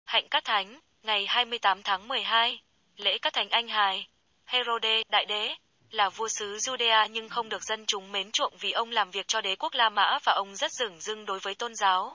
Hạnh Cát Thánh, ngày 28 tháng 12, lễ Cát Thánh Anh Hài. Herode, đại đế, là vua xứ Judea nhưng không được dân chúng mến chuộng vì ông làm việc cho đế quốc La Mã và ông rất dửng dưng đối với tôn giáo.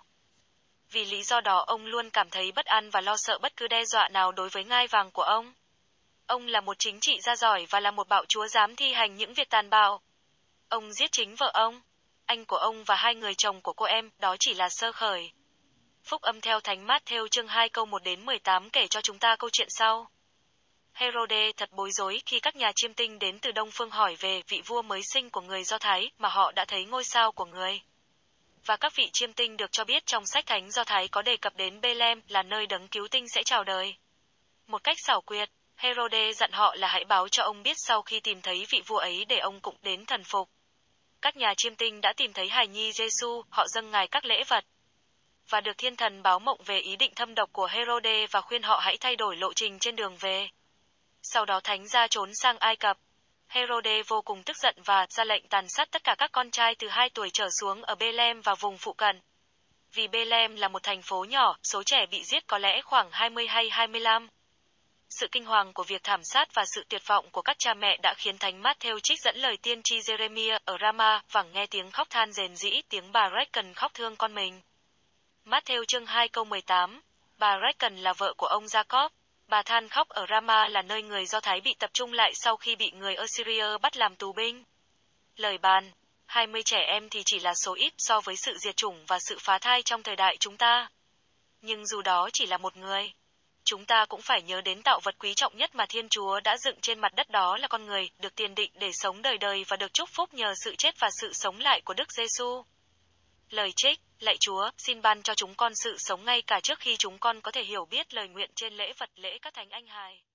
Vì lý do đó ông luôn cảm thấy bất an và lo sợ bất cứ đe dọa nào đối với ngai vàng của ông. Ông là một chính trị gia giỏi và là một bạo chúa dám thi hành những việc tàn bạo. Ông giết chính vợ ông, anh của ông và 2 người chồng của cô em, đó chỉ là sơ khởi. Phúc âm theo Thánh Mát-thêu chương 2 câu 1 đến 18 kể cho chúng ta câu chuyện sau. Herode thật bối rối khi các nhà chiêm tinh đến từ Đông Phương hỏi về vị vua mới sinh của người Do Thái mà họ đã thấy ngôi sao của người. Và các vị chiêm tinh được cho biết trong sách Thánh Do Thái có đề cập đến Bê-lem là nơi đấng cứu tinh sẽ chào đời. Một cách xảo quyệt, Herode dặn họ là hãy báo cho ông biết sau khi tìm thấy vị vua ấy để ông cũng đến thần phục. Các nhà chiêm tinh đã tìm thấy hài nhi Giêsu, họ dâng ngài các lễ vật. Và được thiên thần báo mộng về ý định thâm độc của Herode và khuyên họ hãy thay đổi lộ trình trên đường về. Sau đó thánh gia trốn sang Ai Cập. Herode vô cùng tức giận và ra lệnh tàn sát tất cả các con trai từ 2 tuổi trở xuống ở Bê-lem và vùng phụ cận. Vì Bê-lem là một thành phố nhỏ, số trẻ bị giết có lẽ khoảng 20 hay 25. Sự kinh hoàng của việc thảm sát và sự tuyệt vọng của các cha mẹ đã khiến Thánh Mát-thêu trích dẫn lời tiên tri Jeremiah ở Rama, vẳng nghe tiếng khóc than rền rĩ, tiếng bà Rachel khóc thương con mình. Mát-thêu chương 2 câu 18, bà Rachel là vợ của ông Jacob. Bà than khóc ở Rama là nơi người Do Thái bị tập trung lại sau khi bị người Assyria bắt làm tù binh. Lời bàn, 20 trẻ em thì chỉ là số ít so với sự diệt chủng và sự phá thai trong thời đại chúng ta. Nhưng dù đó chỉ là một người, chúng ta cũng phải nhớ đến tạo vật quý trọng nhất mà Thiên Chúa đã dựng trên mặt đất, đó là con người, được tiền định để sống đời đời và được chúc phúc nhờ sự chết và sự sống lại của Đức Giêsu. Lời trích, lạy Chúa, xin ban cho chúng con sự sống ngay cả trước khi chúng con có thể hiểu biết lời nguyện trên lễ vật lễ Cát Thánh Anh Hài.